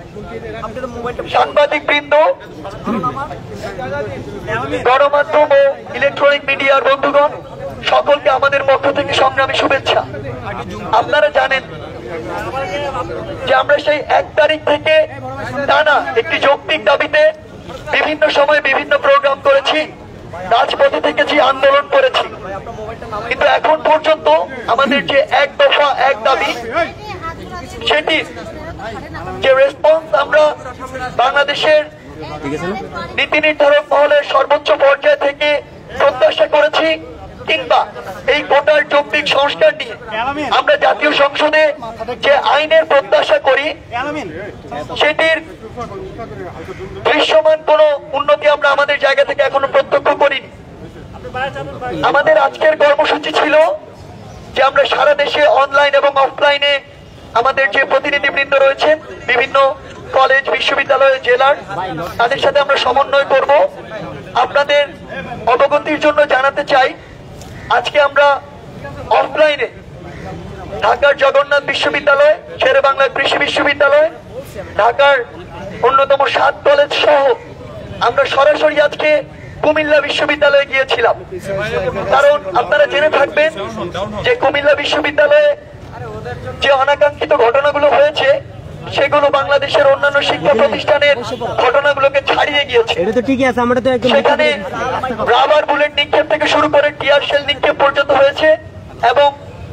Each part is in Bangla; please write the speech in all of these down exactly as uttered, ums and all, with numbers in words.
সাংবাদিক বৃন্দ, গণমাধ্যম ও ইলেকট্রনিক মিডিয়ার বন্ধুগণ, সকলকে আমাদের পক্ষ থেকে সংগ্রামী শুভেচ্ছা। আপনারা জানেন যে আমরা সেই এক তারিখ থেকে টানা একটি যৌক্তিক দাবিতে বিভিন্ন সময় বিভিন্ন প্রোগ্রাম করেছি, রাজপথে থেকেছি, আন্দোলন করেছি, কিন্তু এখন পর্যন্ত আমাদের যে এক দফা এক দাবি, সেটি যে রেসপন্স আমরা বাংলাদেশের নীতি নির্ধারক মহলের সর্বোচ্চ পর্যায় থেকে প্রত্যাশা করেছি, কিংবা এই কোটার যৌক্তিক সংস্কার নিয়ে আমরা জাতীয় সংসদে যে আইনের প্রত্যাশা করি, সেটির দৃশ্যমান কোন উন্নতি আমরা আমাদের জায়গা থেকে এখনো প্রত্যক্ষ করিনি। আমাদের আজকের কর্মসূচি ছিল যে আমরা সারা দেশে অনলাইন এবং অফলাইনে আমাদের যে প্রতিনিধিবৃন্দ রয়েছেন বিভিন্ন কলেজ, বিশ্ববিদ্যালয়, জেলার, তাদের সাথে আমরা সমন্বয় করব। আপনাদের অবগতির জন্য জানাতে চাই, আজকে আমরা অফলাইনে ঢাকার জগন্নাথ বিশ্ববিদ্যালয়, শেরে বাংলা কৃষি বিশ্ববিদ্যালয়, ঢাকার অন্যতম সাত কলেজ সহ আমরা সরাসরি আজকে কুমিল্লা বিশ্ববিদ্যালয়ে গিয়েছিলাম। কারণ আপনারা জেনে থাকবেন যে কুমিল্লা বিশ্ববিদ্যালয়ে যে অনাকাঙ্ক্ষিত ঘটনাগুলো হয়েছে, সেগুলো বাংলাদেশের অন্যান্য শিক্ষা প্রতিষ্ঠানের ঘটনাগুলোকে ছাড়িয়ে গিয়েছে। সেখানে রাবার বুলেট নিক্ষেপ থেকে শুরু করে টিয়ার শেল নিক্ষেপ পর্যন্ত হয়েছে এবং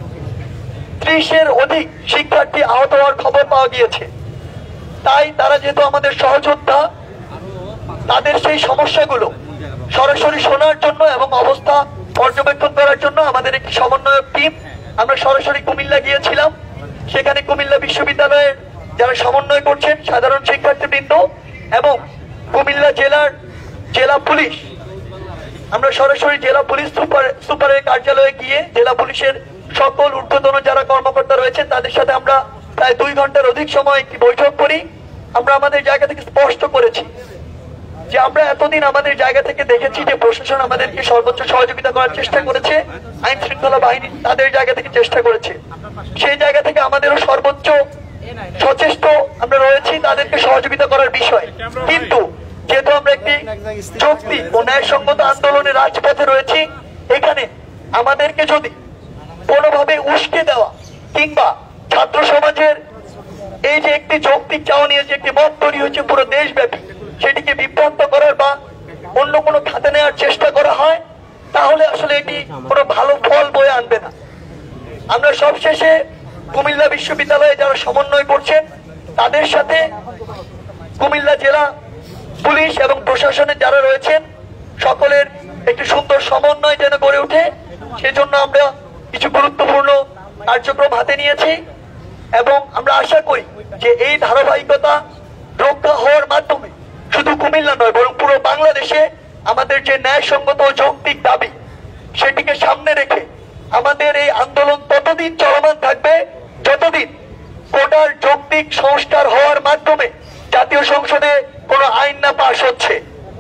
ত্রিশের অধিক শিক্ষার্থী আহত হওয়ার খবর পাওয়া গিয়েছে। তাই তারা যেহেতু আমাদের সহযোদ্ধা, তাদের সেই সমস্যাগুলো সরাসরি শোনার জন্য এবং অবস্থা পর্যবেক্ষণ করার জন্য আমাদের একটি সমন্বয়ক টিম আমরা সরাসরি কুমিল্লা গিয়েছিলাম। সেখানে কুমিল্লা বিশ্ববিদ্যালয়ের যারা সমন্বয় করছেন সাধারণ শিক্ষার্থীবৃন্দ এবং কুমিল্লা জেলার জেলা পুলিশ, আমরা সরাসরি জেলা পুলিশ সুপার সুপারের কার্যালয়ে গিয়ে জেলা পুলিশের সকল ঊর্ধ্বতন যারা কর্মকর্তা রয়েছেন তাদের সাথে আমরা প্রায় দুই ঘন্টার অধিক সময় একটি বৈঠক করি। আমরা আমাদের জায়গা থেকে স্পষ্ট করেছি যে আমরা এতদিন আমাদের জায়গা থেকে দেখেছি যে প্রশাসন আমাদেরকে সর্বোচ্চ সহযোগিতা করার চেষ্টা করেছে, আইন শৃঙ্খলা বাহিনী তাদের জায়গা থেকে চেষ্টা করেছে, সেই জায়গা থেকে আমাদেরও সর্বোচ্চ সচেষ্ট আমরা রয়েছি তাদেরকে সহযোগিতা করার বিষয়। কিন্তু যেহেতু আমরা একটি যৌক্তিক ও ন্যায়সঙ্গত আন্দোলনে রাজপথে রয়েছি, এখানে আমাদেরকে যদি কোনোভাবে উস্কে দেওয়া কিংবা ছাত্র সমাজের এই যে একটি যৌক্তিক চাওয়া নিয়ে যে একটি মত তৈরি হয়েছে পুরো দেশব্যাপী, সেটিকে বিভ্রান্ত করার বা অন্য কোনো খাতে নেওয়ার চেষ্টা করা হয়, তাহলে আসলে এটি কোনো ভালো ফল বয়ে আনবে না। আমরা সবশেষে কুমিল্লা বিশ্ববিদ্যালয়ে যারা সমন্বয় করছেন তাদের সাথে কুমিল্লা জেলা পুলিশ এবং প্রশাসনের যারা রয়েছেন সকলের একটি সুন্দর সমন্বয় যেন গড়ে ওঠে, সেজন্য আমরা কিছু গুরুত্বপূর্ণ কার্যক্রম হাতে নিয়েছি এবং আমরা আশা করি যে এই ধারাবাহিকতা রক্ষা হওয়ার মাধ্যমে শুধু কুমিল্লা নয় বরং পুরো বাংলাদেশে আমাদের যে ন্যায়সঙ্গত ও যৌক্তিক দাবি, সেটিকে সামনে রেখে আমাদের এই আন্দোলন ততদিন চলমান থাকবে যতদিন কোটার যৌক্তিক সংস্কার হওয়ার মাধ্যমে জাতীয় সংসদে কোনো আইন না পাশ হচ্ছে।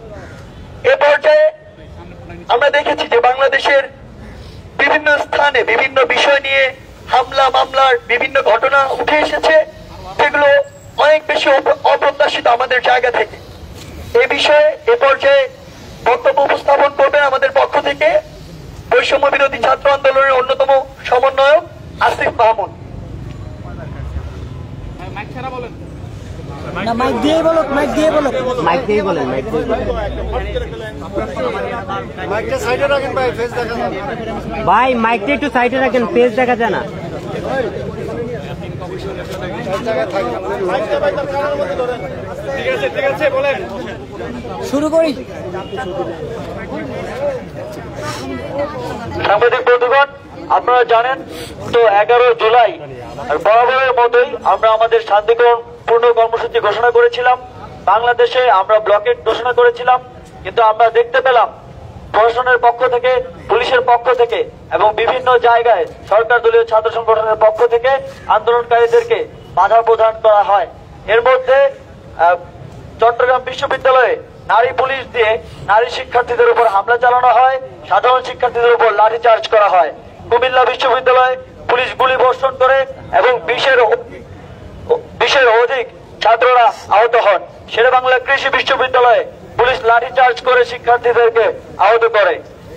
এ পর্যায়ে আমরা দেখেছি যে বাংলাদেশের বিভিন্ন স্থানে বিভিন্ন বিষয় নিয়ে হামলা মামলার বিভিন্ন ঘটনা উঠে এসেছে, সেগুলো অনেক বেশি অপ্রত্যাশিত আমাদের জায়গা থেকে। এ বিষয়ে এ পর্যায়ে বক্তব্য উপস্থাপন করবেন আমাদের পক্ষ থেকে বৈষম্য বিরোধী ছাত্র আন্দোলনের অন্যতম সমন্বয়ক আসিফ মাহমুদ। মাইক দিয়ে বলো, মাইক দিয়ে বলো, মাইক দিয়ে বলেন, মাইক দিয়ে মাইকটা সাইডে রাখেন ভাই, ফেস দেখা যায় ভাই, মাইকটা একটু সাইডে রাখেন, ফেস দেখা যায় না। ঠিক আছে ঠিক আছে বলেন, শুরু করি। সাংবাদিক বন্ধুগণ, আপনারা জানেন তো এগারো জুলাই আর বরাবরের মতোই আমরা আমাদের শান্তিপূর্ণ পূর্ণ কর্মসূচি ঘোষণা করেছিলাম। বাংলাদেশে আমরা ব্লকেট ঘোষণা করেছিলাম, কিন্তু আমরা দেখতে পেলাম প্রশাসনের পক্ষ থেকে, পুলিশের পক্ষ থেকে এবং বিভিন্ন জায়গায় সরকার দলীয় ছাত্র সংগঠনের পক্ষ থেকে আন্দোলনকারীদেরকে বাধা প্রদান করা হয়। এর মধ্যে চট্টগ্রাম বিশ্ববিদ্যালয়ে নারী পুলিশ দিয়ে নারী শিক্ষার্থীদের উপর হামলা চালানো হয়, সাধারণ শিক্ষার্থীদের উপর লাঠিচার্জ করা হয়। কুমিল্লা বিশ্ববিদ্যালয়ে পুলিশ গুলি বর্ষণ করে এবং বিশের বিশের অধিক ছাত্ররা আহত হন। শেরেবাংলা কৃষি বিশ্ববিদ্যালয়ে পুলিশ লাঠিচার্জ করে শিক্ষার্থীদেরকে আহত করে।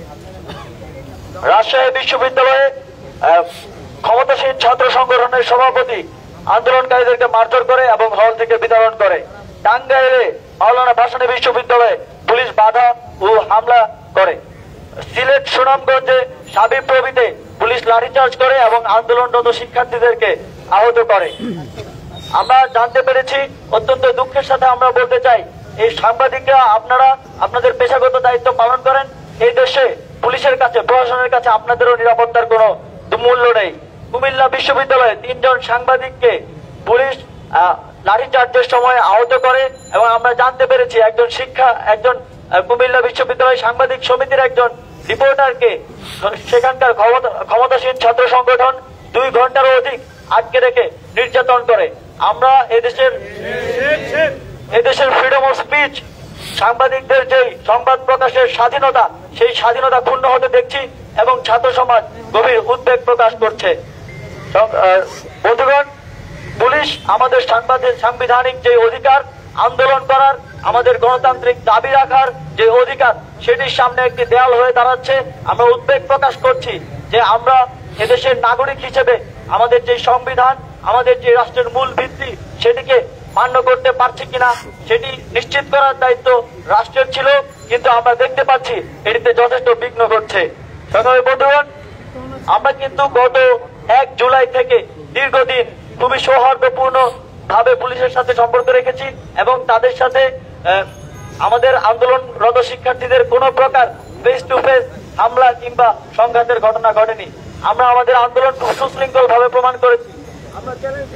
রাজশাহী বিশ্ববিদ্যালয়ে ক্ষমতাসীন ছাত্র সংগঠনের সভাপতি আন্দোলনকারীদেরকে মারধর করে এবং হল থেকে বিতরণ করে। টাঙ্গাইলে মাওলানা ভাসানী বিশ্ববিদ্যালয়ে পুলিশ বাধা ও হামলা করে। সিলেট সুনামগঞ্জে সাবিপ্রবিতে পুলিশ লাঠিচার্জ করে এবং আন্দোলনরত শিক্ষার্থীদেরকে আহত করে। আমরা জানতে পেরেছি, অত্যন্ত দুঃখের সাথে আমরা বলতে চাই, এই সাংবাদিকরা আপনারা আপনাদের পেশাগত দায়িত্ব পালন করেন। এই দেশে পুলিশের কাছে, প্রশাসনের কাছে আপনাদেরও নিরাপত্তার কোনো মূল্য নেই। কুমিল্লা বিশ্ববিদ্যালয়ে তিনজন সাংবাদিককে পুলিশ লাঠিচার্জের সময় আহত করে এবং আমরা জানতে পেরেছি একজন শিক্ষা একজন কুমিল্লা বিশ্ববিদ্যালয় সাংবাদিক সমিতির একজন রিপোর্টারকে সেখানকার ক্ষমতাসীন ছাত্র সংগঠন দুই ঘন্টারও অধিক আটকে রেখে নির্যাতন করে। আমরা এদেশের এদেশের ফ্রিডম অফ স্পিচ, সাংবাদিকদের যে সংবাদ প্রকাশের স্বাধীনতা, সেই স্বাধীনতা ক্ষুণ্ণ হতে দেখছি এবং ছাত্র সমাজ গভীর উদ্বেগ প্রকাশ করছে। বন্ধুগণ, পুলিশ আমাদের সাংবিধানিক যে অধিকার আন্দোলন করার, আমাদের গণতান্ত্রিক দাবি রাখার যে অধিকার, সেটির সামনে একটি দেয়াল হয়ে দাঁড়াচ্ছে। আমরা উদ্বেগ প্রকাশ করছি যে আমরা এদেশের নাগরিক হিসেবে আমাদের যে সংবিধান, আমাদের যে রাষ্ট্রের মূল ভিত্তি, সেটিকে মান্য করতে পারছি কিনা সেটি নিশ্চিত করার দায়িত্ব রাষ্ট্রের ছিল, কিন্তু আমরা দেখতে পাচ্ছি এটিতে যথেষ্ট বিঘ্ন ঘটছে। সংগ্রামী বন্ধুগণ, আমরা কিন্তু গত এক জুলাই থেকে দীর্ঘদিন খুবই সৌহার্দ্যপূর্ণ ভাবে পুলিশের সাথে সম্পর্ক রেখেছি এবং তাদের সাথে আমাদের আন্দোলনরত শিক্ষার্থীদের কোন প্রকার ফেস টু ফেস হামলা কিংবা সংঘাতের ঘটনা ঘটেনি। আমরা আমাদের আন্দোলন সুশৃঙ্খল ভাবে প্রমাণ করেছি। আমরা চ্যালেঞ্জ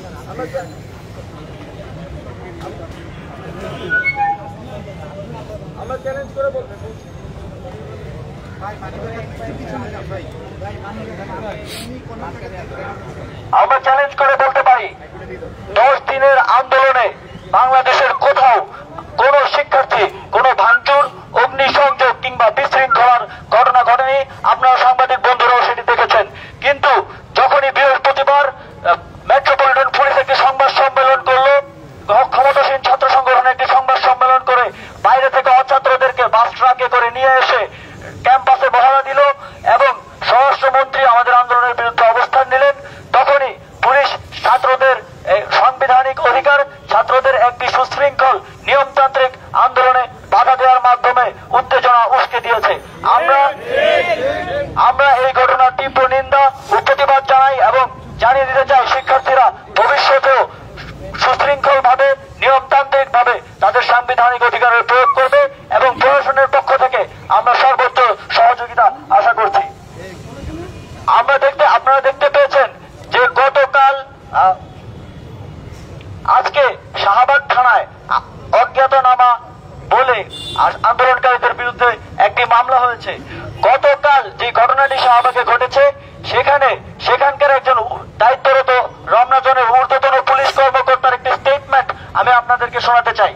আমরা চ্যালেঞ্জ করে বলতে আমরা চ্যালেঞ্জ করে বলতে পারি, দশ দিনের আন্দোলনে বাংলাদেশের কোথাও কোন শিক্ষার্থী কোন ভাঙচুর, অগ্নিসংযোগ কিংবা বিশৃঙ্খলার ঘটনা ঘটেনি। আপনারা সাংবাদিক বন্ধুরাও সেটি দেখেছেন। কিন্তু যখনই বৃহস্পতিবার মেট্রোপলিটন পুলিশ একটি সংবাদ সম্মেলন করলো, ক্ষমতাসীন ছাত্র সংগঠন একটি সংবাদ সম্মেলন করে বাইরে থেকে অছাত্রদেরকে বাস ট্রাকে করে নিয়ে এসে ক্যাম্পাসে বহারা দিল এবং স্বরাষ্ট্রমন্ত্রী আমাদের আন্দোলনের বিরুদ্ধে অবস্থান নিলেন, তখনই পুলিশ ছাত্রদের সাংবিধানিক অধিকার, ছাত্রদের একটি সুশৃঙ্খল নিয়মতান্ত্রিক আন্দোলনে বাধা দেওয়ার মাধ্যমে উত্তেজনা উস্কে দিয়েছে। আমরা আমরা এই ঘটনার তীব্র নিন্দা ও প্রতিবাদ জানাই এবং জানিয়ে দিতে চাই শিক্ষার্থীরা ভবিষ্যতেও সুশৃঙ্খল ভাবে, নিয়মতান্ত্রিক ভাবে তাদের সাংবিধানিক অধিকারের প্রয়োগ করবে এবং প্রশাসনের পক্ষ থেকে আমরা সর্বোচ্চ সহযোগিতা আশা করছি। আমরা দেখতে আপনারা দেখতে পেয়েছেন যে গতকাল আজকে শাহবাগ থানায় অজ্ঞাতনামা বলে আন্দোলনকারীদের বিরুদ্ধে একটি মামলা হয়েছে। গতকাল যে ঘটনাটি শাহবাগে ঘটেছে, সেখানে সেখানকার একজন দায়িত্বরত রমনা জোনের ঊর্ধ্বতন পুলিশ কর্মকর্তার একটি স্টেটমেন্ট আমি আপনাদেরকে শোনাতে চাই।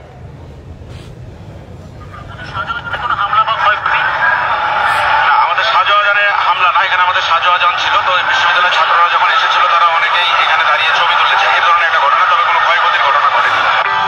আমাদের শাহজাহানে হামলা না, এখানে আমাদের শাহজাহান ছিল। তো বিশ্ববিদ্যালয়ের ছাত্ররা যখন এসেছিল তারা অনেকেই এখানে দাঁড়িয়ে ছবি তুলেছে, এই ধরনের একটা ঘটনা, তবে কোনো ক্ষয়ক্ষতির ঘটনা ঘটেনি।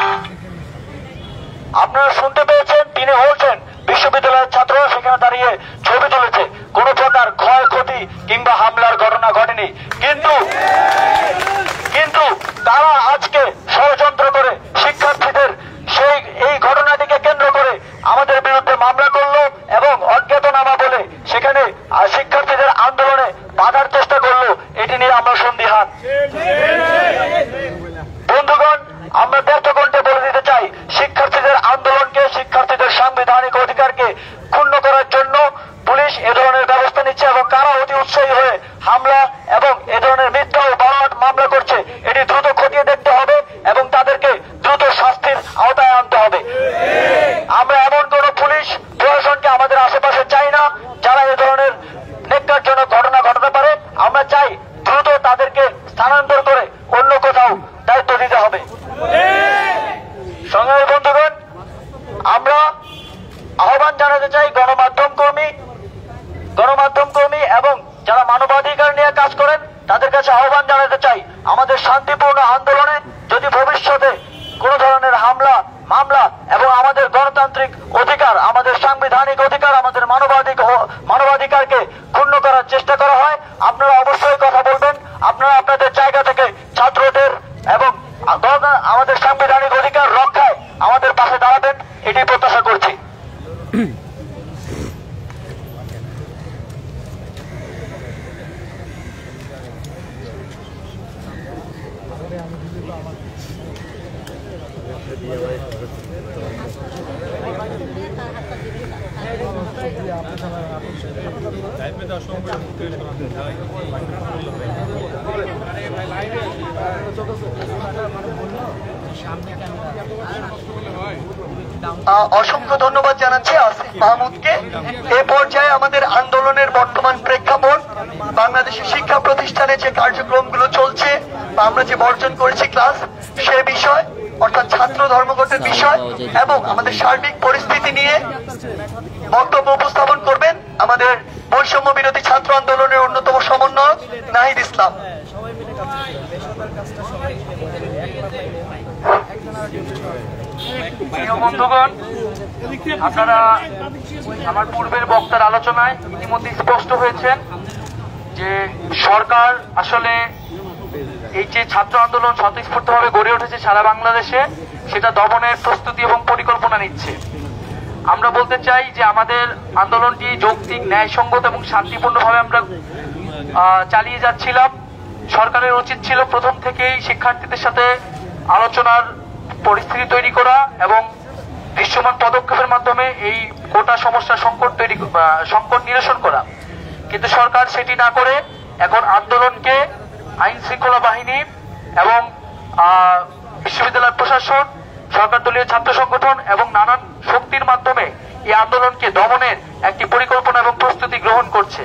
আপনারা শুনতে পেয়েছেন, তিনি বলছেন বিশ্ববিদ্যালয়ের ছাত্ররা সেখানে দাঁড়িয়ে ছবি তুলেছে, কোন প্রকার ক্ষয়ক্ষতি কিংবা হামলার ঘটনা ঘটেনি। কিন্তু কিন্তু তারা আজকে ষড়যন্ত্র করে শিক্ষার্থীদের সেই এই ঘটনাটিকে কেন্দ্র করে আমাদের বিরুদ্ধে মামলা করলো এবং অজ্ঞাতনামা বলে সেখানে শিক্ষার্থীদের আন্দোলনে বাধার চেষ্টা করলো। এটি নিয়ে আমরা সন্দিহান। বন্ধুগণ, আমরা ব্যর্থ কণ্ঠে বলে দিতে চাই, শিক্ষার্থীদের আন্দোলনকে, শিক্ষার্থীদের সাংবিধানিক অধিকারকে ক্ষুণ্ণ করার জন্য পুলিশ এ ধরনের ব্যবস্থা নিচ্ছে এবং কারা অতি উৎসাহী হয়ে হামলা এবং এ ধরনের মিথ্যা ও বানোয়াট মামলা করছে, এটি দ্রুত খতিয়ে দেখতে হবে এবং তাদেরকে দ্রুত শাস্তির আওতায় আনতে হবে। আমরা এমন কোন পুলিশ প্রশাসনকে আমাদের আশেপাশে চাই না যারা এ ধরনের ন্যাক্কারজনক ঘটনা ঘটাতে পারে। আমরা চাই দ্রুত তাদেরকে স্থানান্তর করে অন্য কোথাও দায়িত্ব দিতে হবে। হামলা এবং আমাদের গণতান্ত্রিক অধিকার, আমাদের সাংবিধানিক অধিকার, আমাদের মানবাধিকার মানবাধিকারকে ক্ষুণ্ণ করার চেষ্টা করা হয়, আপনারা অবশ্যই কথা বলবেন। আপনারা আপনাদের জায়গা থেকে ছাত্রদের এবং আমাদের সাংবিধানিক অধিকার রক্ষায় আমাদের পাশে দাঁড়াবেন, এটি প্রত্যাশা করছি। অসংখ্য ধন্যবাদ জানাচ্ছি আসিফ মাহমুদকে। এ পর্যায়ে আমাদের আন্দোলনের বর্তমান প্রেক্ষাপট, বাংলাদেশের শিক্ষা প্রতিষ্ঠানে যে কার্যক্রমগুলো চলছে বা আমরা যে বর্জন করেছি ক্লাস, সে বিষয় অর্থাৎ ছাত্র ধর্মঘটের বিষয় এবং আমাদের সার্বিক পরিস্থিতি নিয়ে বক্তব্য উপস্থাপন করবেন আমাদের বৈষম্য বিরোধী ছাত্র আন্দোলনের অন্যতম সমন্বয়ক নাহিদ ইসলাম। প্রিয় বন্ধুগণ, আপনারা আমার পূর্বের বক্তার আলোচনায় ইতিমধ্যে স্পষ্ট হয়েছেন যে সরকার আসলে এই যে ছাত্র আন্দোলন স্বতঃস্ফূর্তভাবে গড়ে উঠেছে সারা বাংলাদেশে, সেটা দমনের প্রস্তুতি এবং পরিকল্পনা নিচ্ছে। আমরা বলতে চাই যে আমাদের আন্দোলনটি যৌক্তিক, ন্যায়সঙ্গত এবং শান্তিপূর্ণভাবে আমরা চালিয়ে যাচ্ছিলাম। সরকারের উচিত ছিল প্রথম থেকেই শিক্ষার্থীদের সাথে আলোচনার পরিস্থিতি তৈরি করা এবং দৃশ্যমান পদক্ষেপের মাধ্যমে এই কোটা সমস্যার সংকট তৈরি সংকট নিরসন করা, কিন্তু সরকার সেটি না করে এখন আন্দোলনকে আইন শৃঙ্খলা বাহিনী এবং বিশ্ববিদ্যালয় প্রশাসন, সরকার দলীয় ছাত্র সংগঠন এবং নানান শক্তির মাধ্যমে এই আন্দোলনকে দমনের একটি পরিকল্পনা এবং প্রস্তুতি গ্রহণ করছে।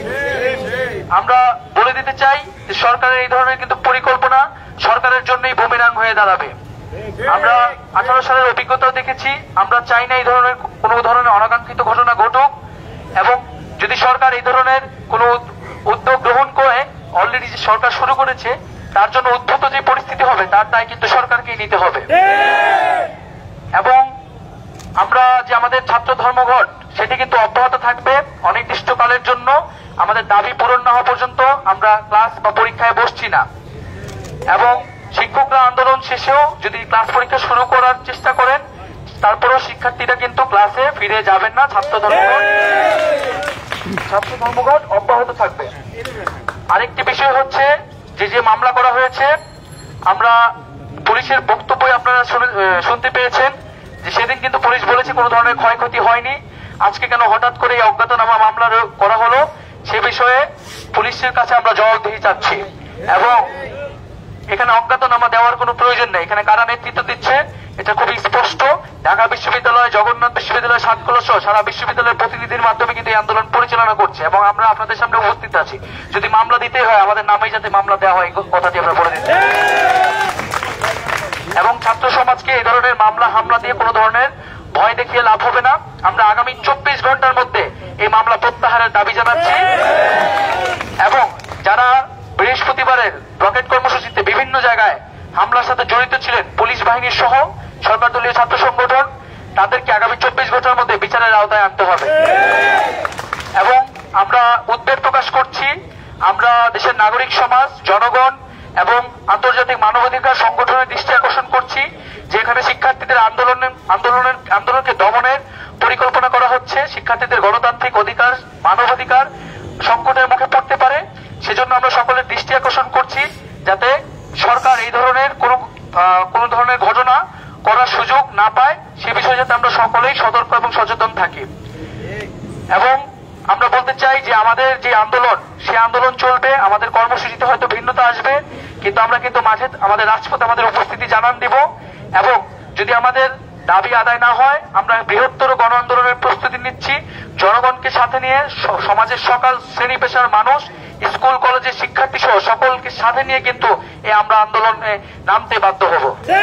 আমরা বলে দিতে চাই যে সরকারের এই ধরনের কিন্তু পরিকল্পনা সরকারের জন্যই বুমেরাং হয়ে দাঁড়াবে। আমরা আঠারো সালের অভিজ্ঞতা দেখেছি, আমরা চাই না এই ধরনের কোনো ধরনের অনাকাঙ্ক্ষিত ঘটনা ঘটুক, এবং যদি সরকার এই ধরনের কোনো উদ্যোগ গ্রহণ করে, অলরেডি যে সরকার শুরু করেছে, তার জন্য উদ্ভূত যে পরিস্থিতি হবে তার দায় কিন্তু সরকারকেই নিতে হবে। এবং আমরা যে আমাদের ছাত্র ধর্মঘট, সেটি কিন্তু অব্যাহত থাকবে অনির্দিষ্টকালের জন্য। আমাদের দাবি পূরণ না হওয়া পর্যন্ত আমরা ক্লাস বা পরীক্ষায় বসছি না। এবং শিক্ষকরা আন্দোলন শেষেও যদি ক্লাস পরীক্ষা শুরু করার চেষ্টা করেন, তারপরেও শিক্ষার্থীরা কিন্তু ক্লাসে ফিরে যাবেন না। ছাত্র ধর্মঘট ছাত্র ধর্মঘট অব্যাহত থাকবে। আরেকটি বিষয় হচ্ছে যে যে মামলা করা হয়েছে, আমরা পুলিশের বক্তব্য আপনারা শুনতে পেয়েছেন যে সেদিন কিন্তু পুলিশ বলেছে কোনো ধরনের ক্ষয়ক্ষতি হয়নি। আজকে কেন হঠাৎ করে এই অজ্ঞাতনামা মামলা করা হলো, সে বিষয়ে পুলিশের কাছে আমরা জবাবদিহি চাচ্ছি। এবং এখানে অজ্ঞাতনামা দেওয়ার কোনো প্রয়োজন নেই, এখানে কারা নেতৃত্ব দিচ্ছে এটা খুবই স্পষ্ট। ঢাকা বিশ্ববিদ্যালয়, জগন্নাথ বিশ্ববিদ্যালয়, সাতকলা সহ সারা বিশ্ববিদ্যালয়ের প্রতিনিধির মাধ্যমে কিন্তু এই আন্দোলন পরিচালনা করছে এবং আমরা আপনাদের সামনে উপস্থিত আছি। যদি মামলা দিতে হয়, আমাদের নামেই যাতে মামলা দেওয়া হয়, কথাটি আমরা বলে দিচ্ছি। এবং ছাত্র সমাজকে এই ধরনের মামলা হামলা দিয়ে কোনো ধরনের ভয় দেখিয়ে লাভ হবে না। আমরা আগামী চব্বিশ ঘন্টার মধ্যে এই মামলা প্রত্যাহারের দাবি জানাচ্ছি। এবং যারা বৃহস্পতিবারের রকেট কর্মসূচিতে বিভিন্ন জায়গায় হামলার সাথে জড়িত ছিলেন, পুলিশ বাহিনীর সহ সরকার দলীয় ছাত্র সংগঠন, তাদেরকে আগামী চব্বিশ ঘন্টার মধ্যে বিচারের আওতায় আনতে হবে। এবং আমরা উদ্বেগ প্রকাশ করছি, আমরা দেশের নাগরিক সমাজ, জনগণ এবং আন্তর্জাতিক মানবাধিকার সংগঠনের দৃষ্টি আকর্ষণ করছি যে এখানে শিক্ষার্থীদের আন্দোলনের আন্দোলনের আন্দোলনকে দমনের পরিকল্পনা করা হচ্ছে। শিক্ষার্থীদের গণতান্ত্রিক অধিকার, মানবাধিকার সংকটের মুখে পড়তে পারে। সেজন্য আমরা সকলের দৃষ্টি আকর্ষণ করছি যাতে সরকার এই ধরনের কোন কোন ধরনের ঘটনা করার সুযোগ না পায়, সে বিষয়ে যাতে আমরা সকলেই সতর্ক এবং সচেতন থাকি। এবং আমরা বলতে চাই যে আমাদের যে আন্দোলন, সে আন্দোলন চলবে। আমাদের কর্মসূচিতে হয়তো ভিন্নতা আসবে, কিন্তু আমরা কিন্তু মাঝে আমাদের রাজপথে আমাদের উপস্থিতি জানান দিব। এবং যদি আমাদের দাবি আদায় না হয়, আমরা বৃহত্তর গণ আন্দোলনের প্রস্তুতি নিচ্ছি। জনগণকে সাথে নিয়ে, সমাজের সকল শ্রেণী পেশার মানুষ, স্কুল কলেজের শিক্ষার্থী সহ সকলকে সাথে নিয়ে কিন্তু এই আমরা আন্দোলনে নামতে বাধ্য হব।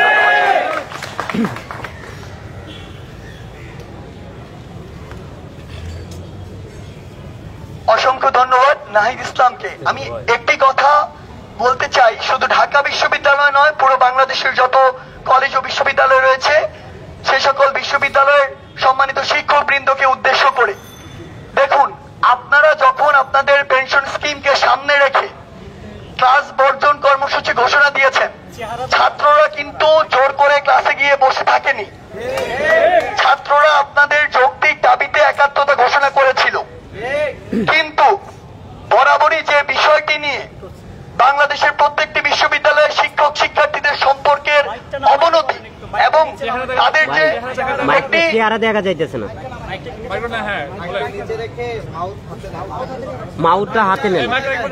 অসংখ্য ধন্যবাদ নাহিদ ইসলামকে। আমি একটি কথা বলতে চাই, শুধু ঢাকা বিশ্ববিদ্যালয় নয়, পুরো বাংলাদেশের যত কলেজ ও বিশ্ববিদ্যালয় রয়েছে, সকল বিশ্ববিদ্যালয়ের সম্মানিত শিক্ষকবৃন্দকে উদ্দেশ্য করে, দেখুন, আপনারা যখন আপনাদের পেনশন স্কিমকে সামনে রেখে ক্লাস বর্জন কর্মসূচি ঘোষণা দিয়েছেন, ছাত্ররা কিন্তু জোর করে ক্লাসে গিয়ে বসে থাকেনি। ছাত্ররা আপনাদের যৌক্তিক দাবিতে একাত্মতা ঘোষণা করেছিল, কিন্তু বরাবরই যে বিষয়টি নিয়ে বাংলাদেশের প্রত্যেকটি বিশ্ববিদ্যালয়ের শিক্ষক শিক্ষার্থীদের সম্পর্কের অবনতি এবং তাদের যে একটি চেহারা দেখা যাইতেছে না, মাউথটা হাতে নেন।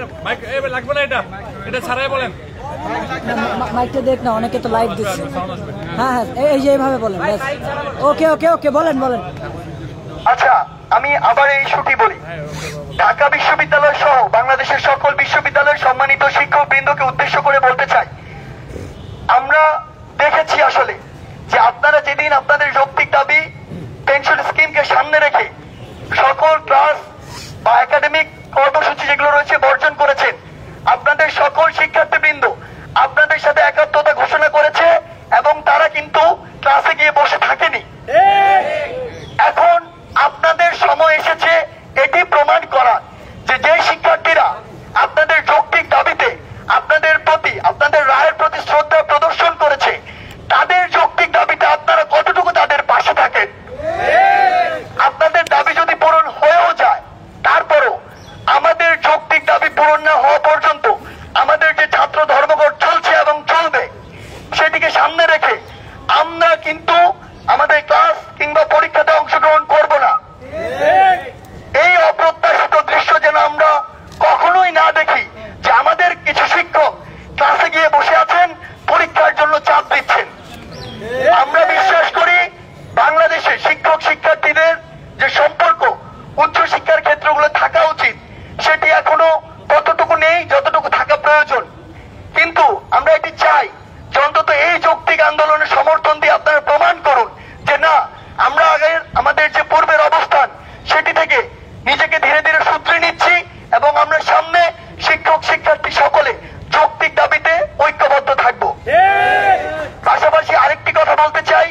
মাইকটা দেখ না, অনেকে তো লাইভ দিচ্ছে। হ্যাঁ হ্যাঁ, এই যে এইভাবে বলেন। ওকে ওকে ওকে, বলেন বলেন। আচ্ছা, আমি আবার এই ইস্যুটি বলি। ঢাকা বিশ্ববিদ্যালয় সহ বাংলাদেশের সকল বিশ্ববিদ্যালয়ের সম্মানিত শিক্ষক বৃন্দকে উদ্দেশ্য করে বলতে চাই, আমরা দেখেছি আসলে যে আপনারা যেদিন আপনাদের যৌক্তিক দাবি পেনশন স্কিমকে সামনে রেখে সকল ক্লাস বা একাডেমিক কর্মসূচি যেগুলো রয়েছে বর্জন করেছেন, আপনাদের সকল শিক্ষার্থীবৃন্দ আপনাদের সাথে একাত্মতা ঘোষণা করেছে এবং তারা কিন্তু ক্লাসে গিয়ে বসে থাকেনি। এখন আপনাদের সময় এসেছে এটি প্রমাণ করা যে যে শিক্ষার্থীরা আপনাদের যৌক্তিক দাবিতে আপনাদের প্রতি আপনাদের রায়ের প্রতি শ্রদ্ধা প্রদর্শন করেছে, তাদের যৌক্তিক দাবিতে আপনারা কতটুকু তাদের পাশে থাকেন। আপনাদের দাবি যদি পূরণ হয়েও যায়, তারপরও আমাদের যৌক্তিক দাবি পূরণ না হওয়া পর্যন্ত আমাদের যে ছাত্র ধর্মঘট চলছে এবং চলবে, সেটিকে সামনে রেখে আমরা কিন্তু আমাদের ক্লাস কিংবা পরীক্ষাতে অংশগ্রহণ করব না। এই অপ্রত্যাশিত দৃশ্য যেন আমরা কখনোই না দেখি যে আমাদের কিছু শিক্ষক ক্লাসে গিয়ে বসে আছেন, পরীক্ষার জন্য চাপ দিচ্ছেন। আমরা বিশ্বাস করি বাংলাদেশে শিক্ষক শিক্ষার্থীদের যে সম্পর্ক উচ্চশিক্ষার ক্ষেত্রগুলো থাকা উচিত, সেটি এখনো ততটুকু নেই যতটুকু থাকা প্রয়োজন। কিন্তু আমরা এটি চাই যে অন্তত এই যৌক্তিক আন্দোলনের সমর্থন দিয়ে আপনারা প্রমাণ করুন যে না, আমরা আগের আমাদের যে পূর্বের অবস্থান সেটি থেকে নিজেকে ধীরে ধীরে শুধরে নিচ্ছি এবং আমরা সামনে শিক্ষক শিক্ষার্থী সকলে যৌক্তিক দাবিতে ঐক্যবদ্ধ থাকবো। পাশাপাশি আরেকটি কথা বলতে চাই,